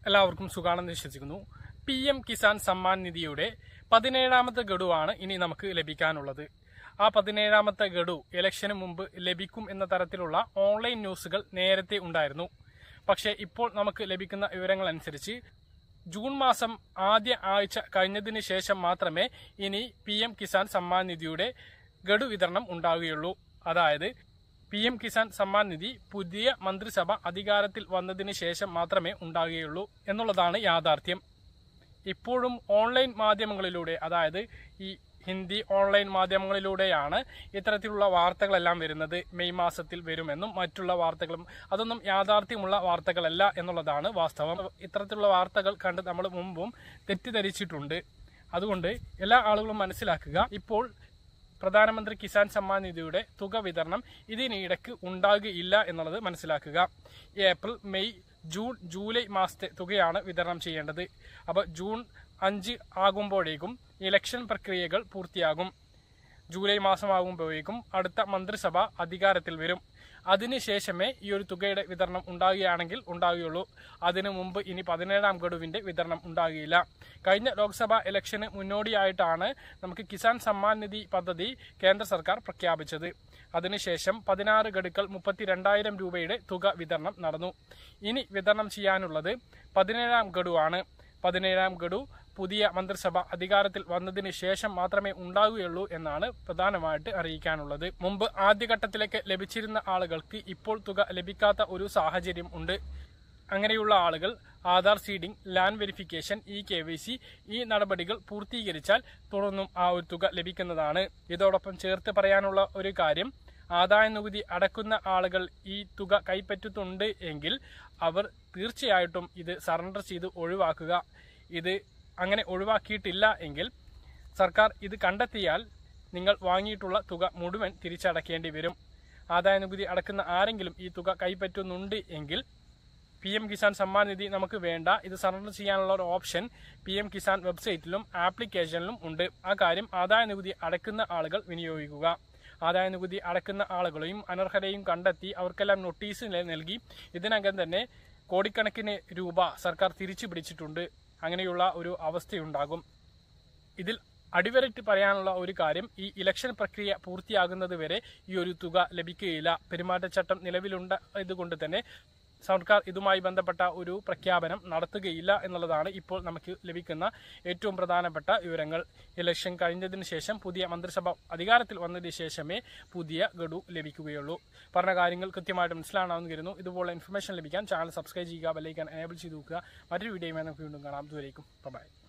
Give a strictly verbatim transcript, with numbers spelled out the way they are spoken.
എല്ലാവർക്കും സുഖാണെന്ന് വിശ്വസിക്കുന്നു. P M Kisan Samman നിധിയുടെ പതിനേഴാമത്തെ ഗഡുവാണ് ഇനി നമുക്ക് ലഭിക്കാനുള്ളത്. ആ പതിനേഴാമത്തെ ഗഡു ഇലക്ഷന് മുമ്പ് ലഭിക്കും എന്ന തരത്തിലുള്ള ഓൺലൈൻ ന്യൂസുകൾ നേരത്തെ ഉണ്ടായിരുന്നു. പക്ഷേ ഇപ്പോൾ നമുക്ക് ലഭിക്കുന്ന വിവരങ്ങൾ അനുസരിച്ച് ജൂൺ മാസം ആദ്യ ആഴ്ച കഴിഞ്ഞതിന് ശേഷം മാത്രമേ ഇനി പി എം കിസാൻ സമ്മാൻ നിധിയുടെ ഗഡു വിതരണം ഉണ്ടാവുകയുള്ളൂ. അതായത് പി എം കിസാൻ സമ്മാൻ നിധി പുതിയ മന്ത്രിസഭ അധികാരത്തിൽ വന്നതിന് ശേഷം മാത്രമേ ഉണ്ടാകുകയുള്ളൂ എന്നുള്ളതാണ് യാഥാർത്ഥ്യം. ഇപ്പോഴും ഓൺലൈൻ മാധ്യമങ്ങളിലൂടെ, അതായത് ഈ ഹിന്ദി ഓൺലൈൻ മാധ്യമങ്ങളിലൂടെയാണ് ഇത്തരത്തിലുള്ള വാർത്തകളെല്ലാം വരുന്നത്. മെയ് മാസത്തിൽ വരുമെന്നും മറ്റുള്ള വാർത്തകളും അതൊന്നും യാഥാർത്ഥ്യമുള്ള വാർത്തകളല്ല എന്നുള്ളതാണ് വാസ്തവം. ഇത്തരത്തിലുള്ള വാർത്തകൾ കണ്ട് നമ്മൾ മുമ്പും തെറ്റിദ്ധരിച്ചിട്ടുണ്ട്. അതുകൊണ്ട് എല്ലാ ആളുകളും മനസ്സിലാക്കുക, ഇപ്പോൾ പ്രധാനമന്ത്രി കിസാൻ സമ്മാൻ നിധിയുടെ തുക വിതരണം ഇതിനിടയ്ക്ക് ഉണ്ടാകുകയില്ല എന്നുള്ളത് മനസ്സിലാക്കുക. ഏപ്രിൽ, മെയ്, ജൂൺ, ജൂലൈ മാസത്തെ തുകയാണ് വിതരണം ചെയ്യേണ്ടത്. അപ്പോൾ ജൂൺ അഞ്ച് ആകുമ്പോഴേക്കും ഇലക്ഷൻ പ്രക്രിയകൾ പൂർത്തിയാകും. ജൂലൈ മാസമാകുമ്പോഴേക്കും അടുത്ത മന്ത്രിസഭ അധികാരത്തിൽ വരും. അതിനുശേഷമേ ഈ ഒരു തുകയുടെ വിതരണം ഉണ്ടാകുകയാണെങ്കിൽ ഉണ്ടാകുകയുള്ളൂ. അതിനു മുമ്പ് ഇനി പതിനേഴാം ഗഡുവിന്റെ വിതരണം ഉണ്ടാകുകയില്ല. കഴിഞ്ഞ ലോക്സഭാ ഇലക്ഷന് മുന്നോടിയായിട്ടാണ് നമുക്ക് കിസാൻ സമ്മാൻ നിധി പദ്ധതി കേന്ദ്ര സർക്കാർ പ്രഖ്യാപിച്ചത്. അതിനുശേഷം പതിനാറ് ഗഡുക്കൾ മുപ്പത്തിരണ്ടായിരം രൂപയുടെ തുക വിതരണം നടന്നു. ഇനി വിതരണം ചെയ്യാനുള്ളത് പതിനേഴാം ഗഡുവാണ്. പതിനേഴാം ഗഡു പുതിയ മന്ത്രിസഭ അധികാരത്തിൽ വന്നതിന് ശേഷം മാത്രമേ ഉണ്ടാവുകയുള്ളൂ എന്നാണ് പ്രധാനമായിട്ട് അറിയിക്കാനുള്ളത്. മുമ്പ് ആദ്യഘട്ടത്തിലേക്ക് ലഭിച്ചിരുന്ന ആളുകൾക്ക് ഇപ്പോൾ തുക ലഭിക്കാത്ത ഒരു സാഹചര്യം ഉണ്ട്. അങ്ങനെയുള്ള ആളുകൾ Aadhaar seeding, land verification, E K Y C ഈ നടപടികൾ പൂർത്തീകരിച്ചാൽ തുടർന്നും ആ ഒരു തുക ലഭിക്കുന്നതാണ്. ഇതോടൊപ്പം ചേർത്ത് പറയാനുള്ള ഒരു കാര്യം, ആദായ നികുതി അടക്കുന്ന ആളുകൾ ഈ തുക കൈപ്പറ്റുന്നുണ്ട് എങ്കിൽ അവർ തീർച്ചയായിട്ടും ഇത് സറണ്ടർ ചെയ്ത് ഒഴിവാക്കുക. ഇത് അങ്ങനെ ഒഴിവാക്കിയിട്ടില്ല എങ്കിൽ സർക്കാർ ഇത് കണ്ടെത്തിയാൽ നിങ്ങൾ വാങ്ങിയിട്ടുള്ള തുക മുഴുവൻ തിരിച്ചടക്കേണ്ടി വരും. ആദായ നികുതി അടക്കുന്ന ആരെങ്കിലും ഈ തുക കൈപ്പറ്റുന്നുണ്ട് എങ്കിൽ പി എം കിസാൻ സമ്മാൻ നിധി നമുക്ക് വേണ്ട, ഇത് സറണ്ടർ ചെയ്യാനുള്ള ഒരു ഓപ്ഷൻ പി എം കിസാൻ വെബ്സൈറ്റിലും ആപ്ലിക്കേഷനിലും ഉണ്ട്. ആ കാര്യം ആദായ നികുതി അടക്കുന്ന ആളുകൾ വിനിയോഗിക്കുക. ആദായ നികുതി അടക്കുന്ന ആളുകളെയും അനർഹരെയും കണ്ടെത്തി അവർക്കെല്ലാം നോട്ടീസ് നൽകി ഇതിനകം തന്നെ കോടിക്കണക്കിന് രൂപ സർക്കാർ തിരിച്ചു പിടിച്ചിട്ടുണ്ട്. അങ്ങനെയുള്ള ഒരു അവസ്ഥയുണ്ടാകും. ഇതിൽ അടിവരയിട്ട് പറയാനുള്ള ഒരു കാര്യം, ഈ ഇലക്ഷൻ പ്രക്രിയ പൂർത്തിയാകുന്നത് വരെ ഈ ഒരു തുക ലഭിക്കുകയില്ല. പെരുമാറ്റച്ചട്ടം നിലവിലുണ്ടായതുകൊണ്ട് തന്നെ സർക്കാർ ഇതുമായി ബന്ധപ്പെട്ട ഒരു പ്രഖ്യാപനം നടത്തുകയില്ല എന്നുള്ളതാണ് ഇപ്പോൾ നമുക്ക് ലഭിക്കുന്ന ഏറ്റവും പ്രധാനപ്പെട്ട വിവരങ്ങൾ. ഇലക്ഷൻ കഴിഞ്ഞതിന് ശേഷം പുതിയ മന്ത്രിസഭ അധികാരത്തിൽ വന്നതിന് ശേഷമേ പുതിയ ഗഡു ലഭിക്കുകയുള്ളൂ. പറഞ്ഞ കാര്യങ്ങൾ കൃത്യമായിട്ട് മനസ്സിലാണെന്ന് കരുതുന്നു. ഇതുപോലെ ഇൻഫർമേഷൻ ലഭിക്കാൻ ചാനൽ സബ്സ്ക്രൈബ് ചെയ്യുക, ബെല്ലൈക്കൺ എനേബിൾ ചെയ്ത് നോക്കുക. മറ്റൊരു വീഡിയോയുമായി നമുക്ക് വീണ്ടും കാണാം. ദൂരേക്കും ബൈ.